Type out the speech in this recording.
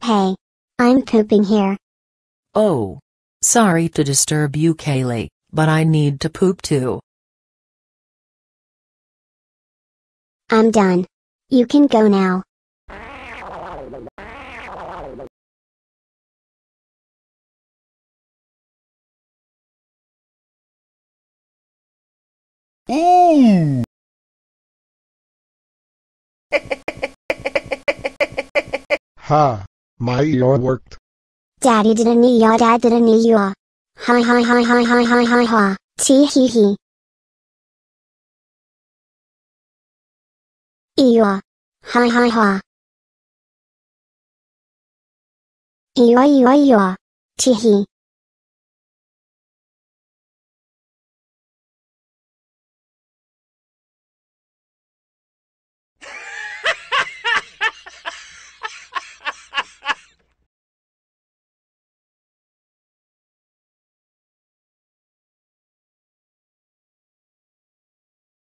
Hey. I'm pooping here. Oh. Sorry to disturb you, Kaylee, but I need to poop too. I'm done. You can go now. Ooh! Ha! My ear worked. Daddy did a knee yaw, dad did a knee yaw. Hi hi hi hi hi hi hi ha. Tee hee hee. Eeyah. Hi hi ha. Eeyah eeyah eeyah. Tee hee.